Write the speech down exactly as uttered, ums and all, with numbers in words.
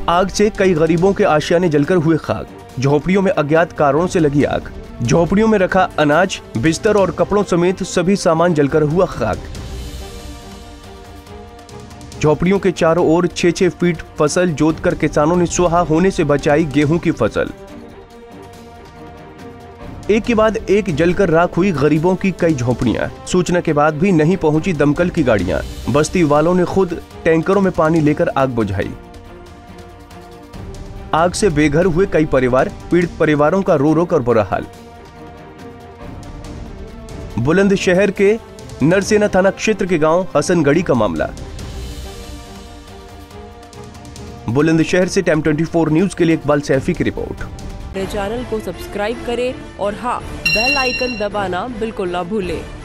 आग से कई गरीबों के आशियाने जलकर हुए खाक। झोपड़ियों में अज्ञात कारणों से लगी आग। झोपड़ियों में रखा अनाज, बिस्तर और कपड़ों समेत सभी सामान जलकर हुआ खाक। झोपड़ियों के चारों ओर छह छह फीट फसल जोतकर किसानों ने सुहा होने से बचाई गेहूं की फसल। एक के बाद एक जलकर राख हुई गरीबों की कई झोपड़ियां। सूचना के बाद भी नहीं पहुंची दमकल की गाड़ियां। बस्ती वालों ने खुद टैंकरों में पानी लेकर आग बुझाई। आग से बेघर हुए कई परिवार, पीड़ित परिवारों का रो रो कर बुरा हाल। बुलंदशहर के नरसेना थाना क्षेत्र के गांव हसनगढ़ी का मामला। बुलंदशहर से टाइम चौबीस न्यूज के लिए इकबाल सैफी की रिपोर्ट। मेरे चैनल को सब्सक्राइब करें और हाँ, बेल आइकन दबाना बिल्कुल ना भूलें।